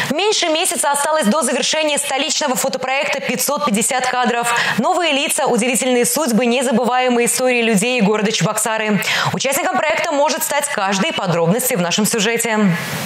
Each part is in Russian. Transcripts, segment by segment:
Меньше месяца осталось до завершения столичного фотопроекта «550 кадров». Новые лица, удивительные судьбы, незабываемые истории людей города Чебоксары. Участником проекта может стать каждый. Подробности в нашем сюжете.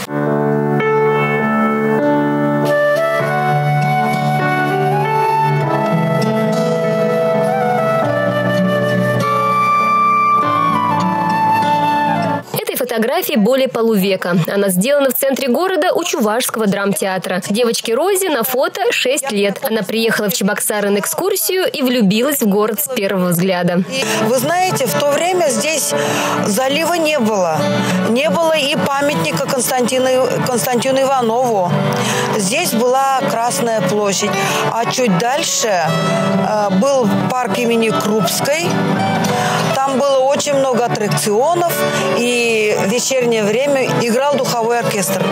Фотографии более полувека. Она сделана в центре города у Чувашского драмтеатра. Девочке Розе на фото 6 лет. Она приехала в Чебоксары на экскурсию и влюбилась в город с первого взгляда. Вы знаете, в то время здесь залива не было. Не было и памятника Константину Иванову. Здесь была Красная площадь. А чуть дальше был парк имени Крупской. Там было очень много аттракционов, и в вечернее время играл духовой оркестр.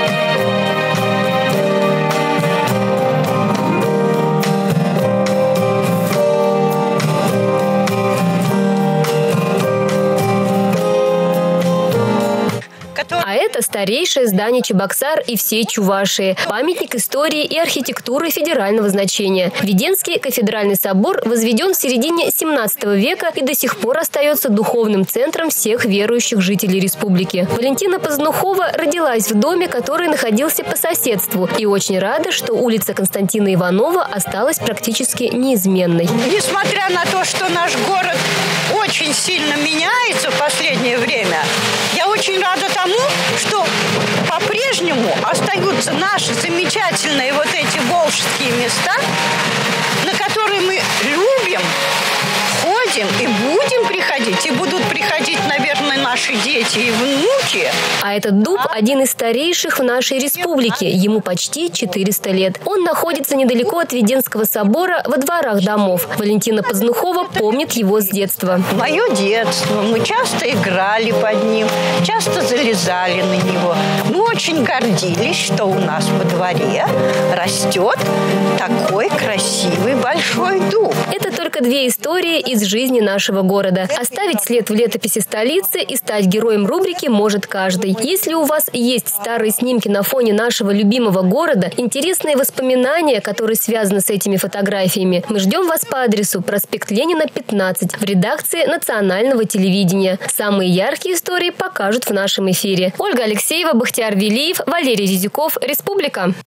А это старейшее здание Чебоксар и всей Чувашии. Памятник истории и архитектуры федерального значения. Веденский кафедральный собор возведен в середине 17 века и до сих пор остается духовным центром всех верующих жителей республики. Валентина Позднухова родилась в доме, который находился по соседству, и очень рада, что улица Константина Иванова осталась практически неизменной. Несмотря на то, что наш город очень сильно меняется в последнее время, я очень рада тому, что по-прежнему остаются наши замечательные вот эти волжские места, на которые мы любим, ходим и будем приходить, и будут приходить, наверное, наши дети и внуки. А этот дуб – один из старейших в нашей республике. Ему почти 400 лет. Он находится недалеко от Веденского собора, во дворах домов. Валентина Позднухова помнит его с детства. Мое детство. Мы часто играли под ним, часто залезали на него. Мы очень гордились, что у нас во дворе растет такой красивый большой дуб. Это только две истории из жизни нашего города. Оставить след в летописи столицы и стать героем рубрики может каждый. Если у вас есть старые снимки на фоне нашего любимого города, интересные воспоминания, которые связаны с этими фотографиями, мы ждем вас по адресу проспект Ленина, 15, в редакции Национального телевидения. Самые яркие истории покажут в нашем эфире. Ольга Алексеева, Бахтияр Велиев, Валерий Зизюков, Республика.